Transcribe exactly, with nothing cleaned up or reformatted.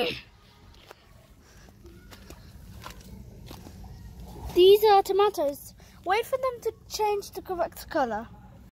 These are tomatoes. Wait for them to change the correct colour.